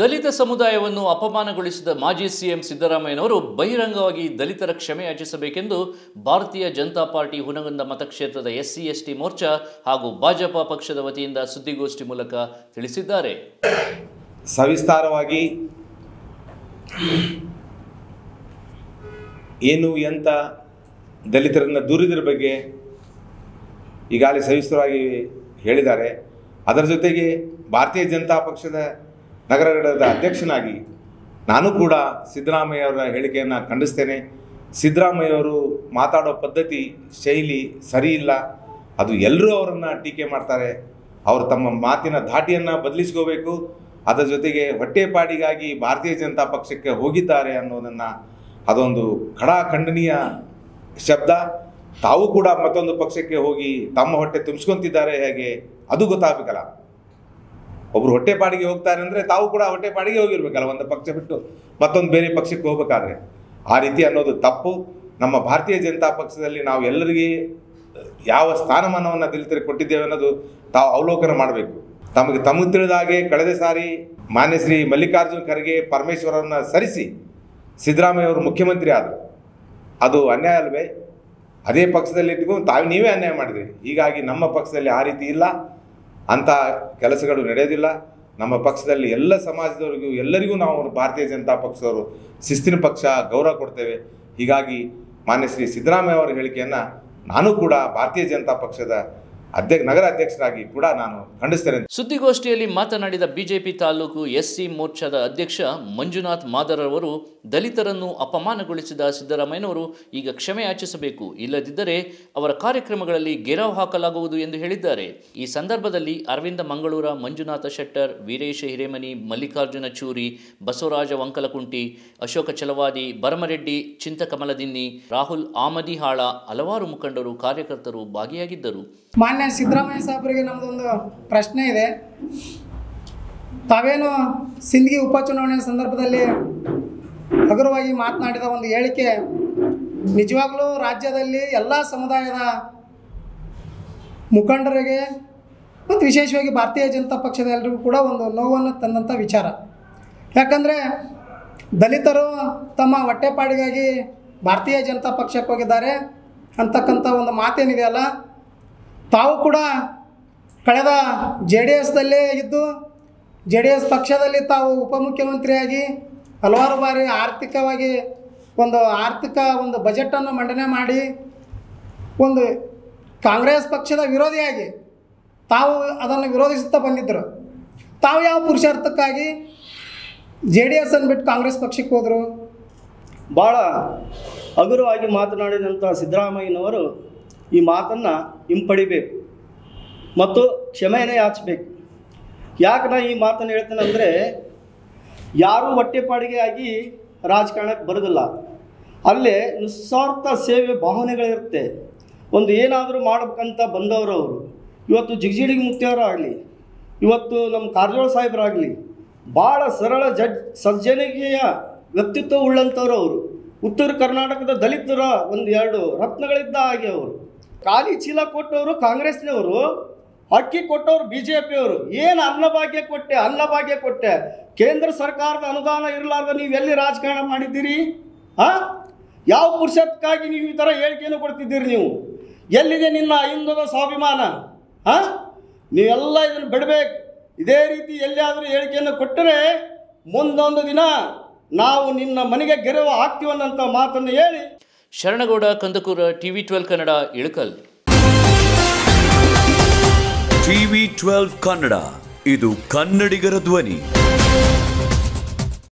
ದಲಿತ ಸಮುದಾಯವನ್ನು ಅಪಮಾನಗೊಳಿಸಿದ ಮಾಜಿ ಸಿಎಂ ಸಿದ್ದರಾಮಯ್ಯನವರು ಬಹಿರಂಗವಾಗಿ ದಲಿತರ ಕ್ಷಮೆ ಯಾಚಿಸಬೇಕೆಂದು ಭಾರತೀಯ ಜನತಾ ಪಾರ್ಟಿ ಹುನಗುಂದ ಮತಕ್ಷೇತ್ರದ SC/ST ಮೋರ್ಚಾ ಹಾಗೂ ಭಾಜಪ ಪಕ್ಷದ ವತಿಯಿಂದ ಸುದ್ದಿಗೋಷ್ಠಿ ಮೂಲಕ ತಿಳಿಸಿದ್ದಾರೆ. ಸವಿಸ್ತಾರವಾಗಿ ಏನು ಎಂತ ದಲಿತರನ್ನ ದೂರಿದ್ರ ಬಗ್ಗೆ ಈಗಾಗಲೇ ಸವಿಸ್ತರವಾಗಿ ಹೇಳಿದ್ದಾರೆ. ಅದರ ಜೊತೆಗೆ ಭಾರತೀಯ ಜನತಾ ಪಕ್ಷದ ನಗರ ಘಟಕದ ಅಧ್ಯಕ್ಷನಾಗಿ ನಾನು ಕೂಡ ಸಿದ್ದರಾಮಯ್ಯವರ ಹೇಳಿಕೆಯನ್ನು ಖಂಡಿಸ್ತೇನೆ. ಸಿದ್ದರಾಮಯ್ಯವರು ಮಾತಾಡೋ ಪದ್ಧತಿ ಶೈಲಿ ಸರಿ ಇಲ್ಲ. ಅದು ಎಲ್ಲರೂ ಅವರನ್ನು ಟೀಕೆ ಮಾಡ್ತಾರೆ. ಅವರು ತಮ್ಮ ಮಾತಿನ ಧಾಟಿಯನ್ನು ಬದಲಿಸ್ಕೋಬೇಕು. ಅದರ ಜೊತೆಗೆ ಹೊಟ್ಟೆಪಾಡಿಗಾಗಿ ಭಾರತೀಯ ಜನತಾ ಪಕ್ಷಕ್ಕೆ ಹೋಗಿದ್ದಾರೆ ಅನ್ನೋದನ್ನು ಅದೊಂದು ಖಂಡನೀಯ ಶಬ್ದ. ತಾವು ಕೂಡ ಮತ್ತೊಂದು ಪಕ್ಷಕ್ಕೆ ಹೋಗಿ ತಮ್ಮ ಹೊಟ್ಟೆ ತುಂಬಿಸ್ಕೊತಿದ್ದಾರೆ ಹೇಗೆ ಅದು ಗೊತ್ತಾಗಬೇಕಲ್ಲ. ಒಬ್ಬರು ಹೊಟ್ಟೆಪಾಡಿಗೆ ಹೋಗ್ತಾರೆ ಅಂದರೆ ತಾವು ಕೂಡ ಹೊಟ್ಟೆಪಾಡಿಗೆ ಹೋಗಿರ್ಬೇಕಲ್ಲ, ಒಂದು ಪಕ್ಷ ಬಿಟ್ಟು ಮತ್ತೊಂದು ಬೇರೆ ಪಕ್ಷಕ್ಕೆ ಹೋಗಬೇಕಾದ್ರೆ. ಆ ರೀತಿ ಅನ್ನೋದು ತಪ್ಪು. ನಮ್ಮ ಭಾರತೀಯ ಜನತಾ ಪಕ್ಷದಲ್ಲಿ ನಾವು ಎಲ್ಲರಿಗೆ ಯಾವ ಸ್ಥಾನಮಾನವನ್ನು ದಲಿತರಿಗೆ ಕೊಟ್ಟಿದ್ದೇವೆ ಅನ್ನೋದು ತಾವು ಅವಲೋಕನ ಮಾಡಬೇಕು. ತಮಗೆ ತಿಳಿದ ಹಾಗೆ ಕಳೆದ ಸಾರಿ ಮಾನ್ಯ ಶ್ರೀ ಮಲ್ಲಿಕಾರ್ಜುನ ಖರ್ಗೆ ಪರಮೇಶ್ವರನ್ನು ಸರಿಸಿ ಸಿದ್ದರಾಮಯ್ಯ ಅವರು ಮುಖ್ಯಮಂತ್ರಿ ಆದರು. ಅದು ಅನ್ಯಾಯ ಅಲ್ವೇ? ಅದೇ ಪಕ್ಷದಲ್ಲಿ ಇಟ್ಕೊಂಡು ನೀವೇ ಅನ್ಯಾಯ ಮಾಡಿದ್ರಿ. ಹೀಗಾಗಿ ನಮ್ಮ ಪಕ್ಷದಲ್ಲಿ ಆ ರೀತಿ ಇಲ್ಲ, ಅಂಥ ಕೆಲಸಗಳು ನಡೆಯೋದಿಲ್ಲ. ನಮ್ಮ ಪಕ್ಷದಲ್ಲಿ ಎಲ್ಲ ಸಮಾಜದವರಿಗೂ ಎಲ್ಲರಿಗೂ ನಾವು ಭಾರತೀಯ ಜನತಾ ಪಕ್ಷದವರು ಶಿಸ್ತಿನ ಪಕ್ಷ, ಗೌರವ ಕೊಡ್ತೇವೆ. ಹೀಗಾಗಿ ಮಾನ್ಯ ಶ್ರೀ ಸಿದ್ದರಾಮಯ್ಯ ಅವರ ಹೇಳಿಕೆಯನ್ನು ನಾನು ಕೂಡ ಭಾರತೀಯ ಜನತಾ ಪಕ್ಷದ ನಗರ ಅಧ್ಯಕ್ಷರಾಗಿ ಕೂಡ ನಾನು ಖಂಡಿಸ್ತೇನೆ. ಸುದ್ದಿಗೋಷ್ಠಿಯಲ್ಲಿ ಮಾತನಾಡಿದ ಬಿಜೆಪಿ ತಾಲೂಕು SC ಮೋರ್ಚಾದ ಅಧ್ಯಕ್ಷ ಮಂಜುನಾಥ್ ಮಾದರ್ ಅವರು ದಲಿತರನ್ನು ಅಪಮಾನಗೊಳಿಸಿದ ಸಿದ್ದರಾಮಯ್ಯನವರು ಈಗ ಕ್ಷಮೆ ಯಾಚಿಸಬೇಕು, ಇಲ್ಲದಿದ್ದರೆ ಅವರ ಕಾರ್ಯಕ್ರಮಗಳಲ್ಲಿ ಗೆರವು ಹಾಕಲಾಗುವುದು ಎಂದು ಹೇಳಿದ್ದಾರೆ. ಈ ಸಂದರ್ಭದಲ್ಲಿ ಅರವಿಂದ ಮಂಗಳೂರ, ಮಂಜುನಾಥ ಶೆಟ್ಟರ್, ವೀರೇಶ ಹಿರೇಮನಿ, ಮಲ್ಲಿಕಾರ್ಜುನ ಚೂರಿ, ಬಸವರಾಜ ವಂಕಲಕುಂಟಿ, ಅಶೋಕ ಚಲವಾದಿ, ಭರಮರೆಡ್ಡಿ, ಚಿಂತಕಮಲದಿನ್ನಿ, ರಾಹುಲ್ ಆಮದಿಹಾಳ, ಹಲವಾರು ಮುಖಂಡರು, ಕಾರ್ಯಕರ್ತರು ಭಾಗಿಯಾಗಿದ್ದರು. ಮಾನ್ಯ ಸಿದ್ದರಾಮಯ್ಯ ಸಾಹೇಬರಿಗೆ ನಮ್ಮದೊಂದು ಪ್ರಶ್ನೆ ಇದೆ. ತಾವೇನು ಸಿಂದಗಿ ಉಪಚುನಾವಣೆ ಸಂದರ್ಭದಲ್ಲಿ ಹಗುರವಾಗಿ ಮಾತನಾಡಿದ ಒಂದು ಹೇಳಿಕೆ ನಿಜವಾಗ್ಲೂ ರಾಜ್ಯದಲ್ಲಿ ಎಲ್ಲ ಸಮುದಾಯದ ಮುಖಂಡರಿಗೆ ಮತ್ತು ವಿಶೇಷವಾಗಿ ಭಾರತೀಯ ಜನತಾ ಪಕ್ಷದ ಎಲ್ಲರಿಗೂ ಕೂಡ ಒಂದು ನೋವನ್ನು ತಂದಂಥ ವಿಚಾರ. ಯಾಕಂದರೆ ದಲಿತರು ತಮ್ಮ ಹೊಟ್ಟೆಪಾಡಿಗಾಗಿ ಭಾರತೀಯ ಜನತಾ ಪಕ್ಷಕ್ಕೆ ಹೋಗಿದ್ದಾರೆ ಅಂತಕ್ಕಂಥ ಒಂದು ಮಾತೇನಿದೆಯಲ್ಲ, ತಾವು ಕೂಡ ಕಳೆದ JDSದಲ್ಲೇ ಇದ್ದು JDS ಪಕ್ಷದಲ್ಲಿ ತಾವು ಉಪಮುಖ್ಯಮಂತ್ರಿಯಾಗಿ ಹಲವಾರು ಬಾರಿ ಆರ್ಥಿಕ ಒಂದು ಬಜೆಟನ್ನು ಮಂಡನೆ ಮಾಡಿ ಒಂದು ಕಾಂಗ್ರೆಸ್ ಪಕ್ಷದ ವಿರೋಧಿಯಾಗಿ ತಾವು ಅದನ್ನು ವಿರೋಧಿಸುತ್ತಾ ಬಂದಿದ್ದರು. ತಾವು ಯಾವ ಪುರುಷಾರ್ಥಕ್ಕಾಗಿ JDS ಅನ್ನು ಬಿಟ್ಟು ಕಾಂಗ್ರೆಸ್ ಪಕ್ಷಕ್ಕೆ ಹೋದರು? ಭಾಳ ಹಗುರವಾಗಿ ಮಾತನಾಡಿದಂಥ ಸಿದ್ದರಾಮಯ್ಯನವರು ಈ ಮಾತನ್ನು ಹಿಂಪಡಿಬೇಕು ಮತ್ತು ಕ್ಷಮೆಯನ್ನು ಯಾಚಬೇಕು. ಯಾಕೆ ನಾನು ಈ ಮಾತನ್ನು ಹೇಳ್ತೇನೆ ಅಂದರೆ, ಯಾರೂ ಹೊಟ್ಟೆಪಾಡಿಗೆ ಆಗಿ ರಾಜಕಾರಣಕ್ಕೆ ಬರೋದಿಲ್ಲ. ಅಲ್ಲೇ ನಿಸ್ವಾರ್ಥ ಸೇವೆ ಭಾವನೆಗಳಿರುತ್ತೆ. ಒಂದು ಏನಾದರೂ ಮಾಡಬೇಕಂತ ಬಂದವರು ಅವರು. ಇವತ್ತು ಜಿಗಜಿಡಿಗೆ ಮುಕ್ತಿಯವರಾಗಲಿ, ಇವತ್ತು ನಮ್ಮ ಕಾರಜೋಳ ಸಾಹೇಬರಾಗಲಿ, ಭಾಳ ಸರಳ ಸಜ್ಜನಿಕೆಯ ವ್ಯಕ್ತಿತ್ವ ಉಳ್ಳಂಥವ್ರು ಅವರು. ಉತ್ತರ ಕರ್ನಾಟಕದ ದಲಿತರ 1-2 ರತ್ನಗಳಿದ್ದ ಹಾಗೆ ಅವರು. ಖಾಲಿ ಚೀಲ ಕೊಟ್ಟವರು ಕಾಂಗ್ರೆಸ್ನವರು, ಅಕ್ಕಿ ಕೊಟ್ಟವರು BJಪಿಯವರು. ಏನು ಅನ್ನಭಾಗ್ಯ ಕೊಟ್ಟೆ ಕೇಂದ್ರ ಸರ್ಕಾರದ ಅನುದಾನ ಇರಲಾರ್ದ ನೀವು ಎಲ್ಲಿ ರಾಜಕಾರಣ ಮಾಡಿದ್ದೀರಿ? ಯಾವ ಪುರುಷತ್ಕಾಗಿ ನೀವು ಈ ಥರ ಹೇಳಿಕೆಯನ್ನು ಕೊಡ್ತಿದ್ದೀರಿ? ನೀವು ಎಲ್ಲಿದೆ ನಿನ್ನ ಹಿಂದದ ಸ್ವಾಭಿಮಾನ? ನೀವೆಲ್ಲ ಇದನ್ನು ಬಿಡಬೇಕು. ಇದೇ ರೀತಿ ಎಲ್ಲಿಯಾದರೂ ಹೇಳಿಕೆಯನ್ನು ಕೊಟ್ಟರೆ ಮುಂದೊಂದು ದಿನ ನಾವು ನಿನ್ನ ಮನೆಗೆ ಗೆರವು ಹಾಕ್ತೀವನ್ನಂಥ ಮಾತನ್ನು ಹೇಳಿ ಶರಣಗೌಡ ಕಂದಕೂರ, TV12 ಕನ್ನಡ, ಇಳಕಲ್. TV12 ಕನ್ನಡ, ಇದು ಕನ್ನಡಿಗರ ಧ್ವನಿ.